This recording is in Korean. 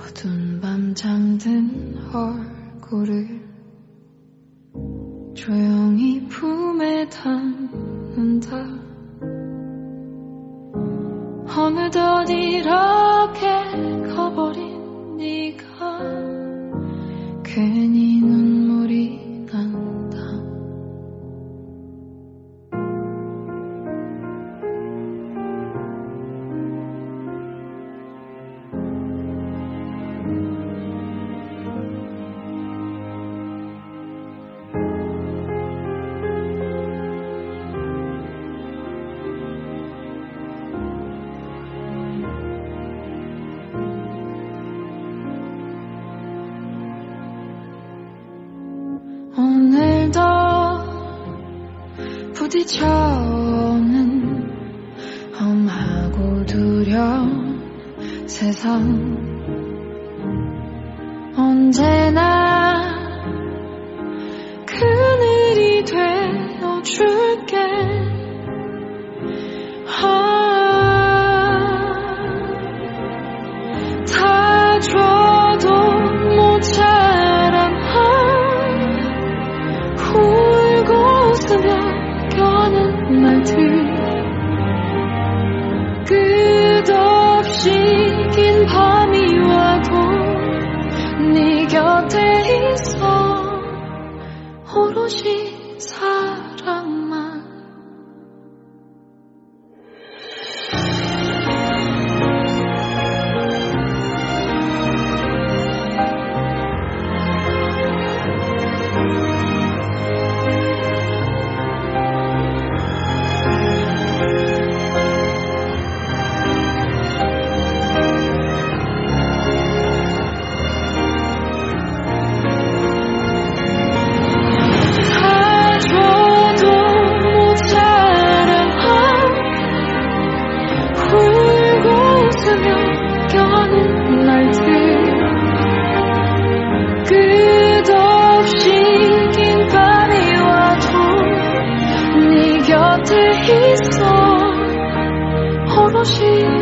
어두운 밤 잠든 얼굴을 조용히 품에 담는다. 어느덧 이렇게 가버린 네가 괜히 눈물이 난다. 오늘도 부딪혀오는 험하고 두려운 세상, 언제나 그늘이 되어줄게. 다 줘도 모자란 울고 웃으며 껴는 말들, 끝없이 긴 밤이 와도 네 곁에 있어. 오롯이 사랑만. 껴는 날들, 끝없이 긴 밤이 와도 네 곁에 있어. 오롯이